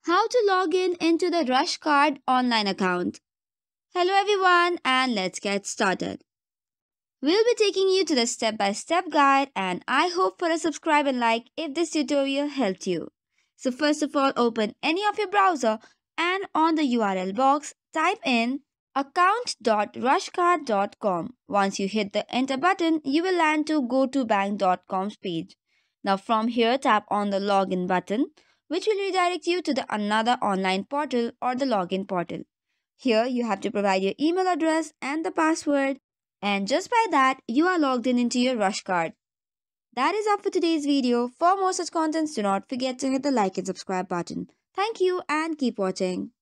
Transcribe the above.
How to log in into the RushCard online account. Hello everyone and let's get started. We'll be taking you to the step-by-step guide and I hope for a subscribe and like if this tutorial helped you. So first of all, open any of your browser and on the URL box type in account.rushcard.com. Once you hit the enter button, you will land to gotobank.com's page. Now from here tap on the login button which will redirect you to the another online portal or the login portal. Here you have to provide your email address and the password, and just by that you are logged in into your rush card. That is all for today's video. For more such contents, do not forget to hit the like and subscribe button. Thank you and keep watching.